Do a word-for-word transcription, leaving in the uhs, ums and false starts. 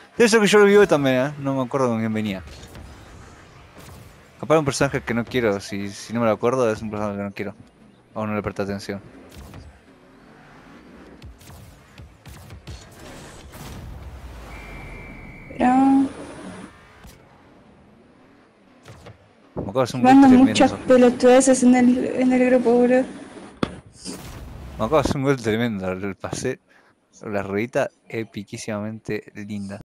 Eso que yo lo vi hoy también, ¿eh? No me acuerdo con quién venía. Capaz un personaje que no quiero, si, si no me lo acuerdo es un personaje que no quiero. O no le presté atención. Pero Me acuerdo de hacer un gol mandan muchas tremendo. pelotudeces en el, en el grupo, boludo. Me acuerdo de hacer un gol tremendo. Le pasé la ruedita epiquísimamente linda.